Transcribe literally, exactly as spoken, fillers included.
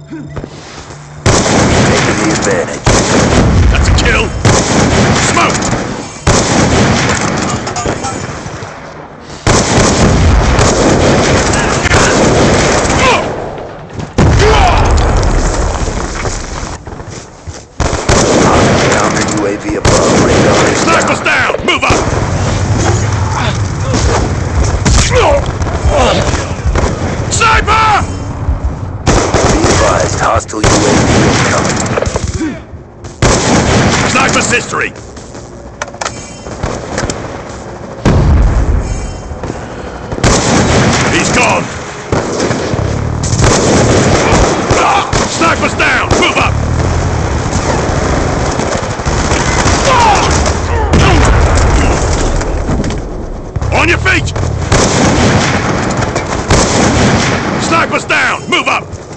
Taking the advantage. That's a kill! Smoke! Counter U A V above. Radar is Sniper's down! Move up! Sniper! Be advised, hostile U A V incoming. Sniper's history! He's gone! Sniper's down! Move up! On your feet! Sniper's down! Move up!